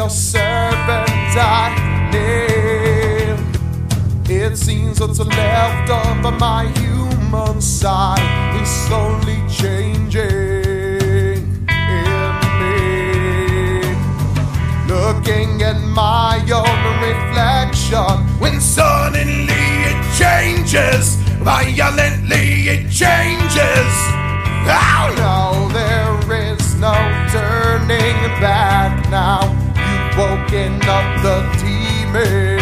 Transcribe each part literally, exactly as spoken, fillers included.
your servant I kneel. It seems what's left of my human side is slowly changing in me. Looking at my own reflection, when suddenly it changes, violently it changes. Oh no, there is no turning back now. You've woken up the demon.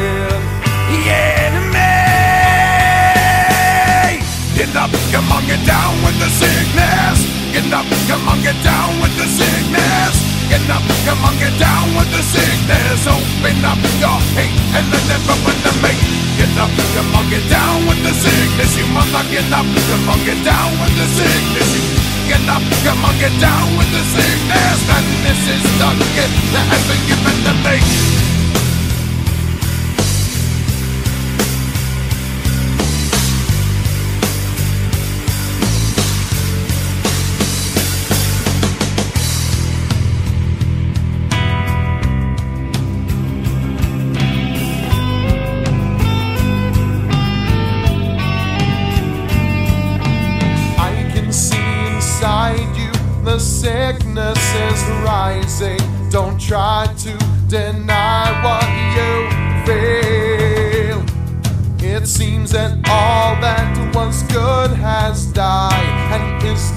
Get up, come on, get down with the sickness. Get up, come on, get down with the sickness. Get up, come on, get down with the sickness. Open up your hate and let them open the mate. Get up, come on, get down with the sickness. You mother, get up, come on, get down with the sickness. You get up, come on, get down with the sickness. And this is the gift that has been given to me. The sickness is rising. Don't try to deny what you feel. It seems that all that was good has died and is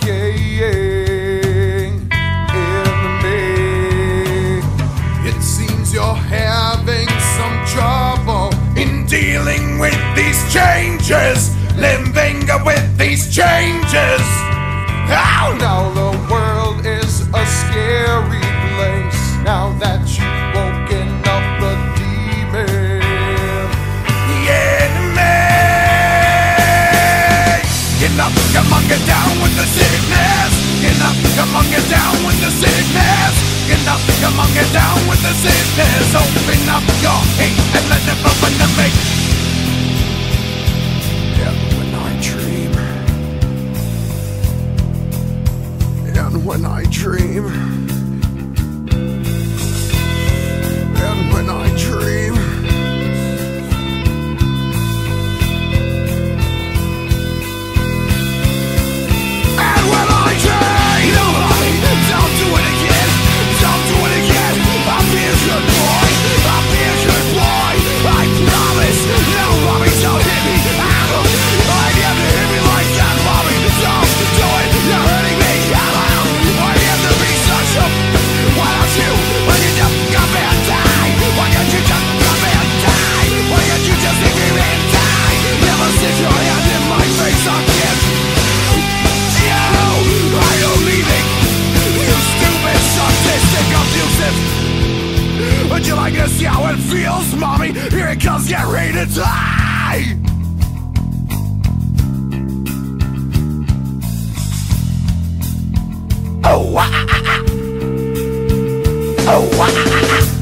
decaying in me. It seems you're having some trouble in dealing with these changes, living with these changes. Oh no, the world is a scary place now that you've woken up the demon. Yeah, me. Get up, come on, get down with the sickness. Get up, come on, get down with the sickness. Get up, come on, get down with the sickness. Open up your hate and let them open the make. Yeah, when I dream. And when I dream, and when I dream, and when I dream, nobody, don't do it again, don't do it again. I'll be a good boy, I'll be a good boy. I promise, nobody don't hit me. I never hit me like that, mommy. Don't do it, you're hurting me. Why don't you, why don't you come and die? Why don't you just come and die? Why don't you just leave me and die? Never stick your hand in my face again. You, I don't need it. You stupid, sadistic, abusive. Would you like to see how it feels, mommy? Here it comes, get ready to die. Oh, ah, ah, ah. Oh, ah, ah, ah.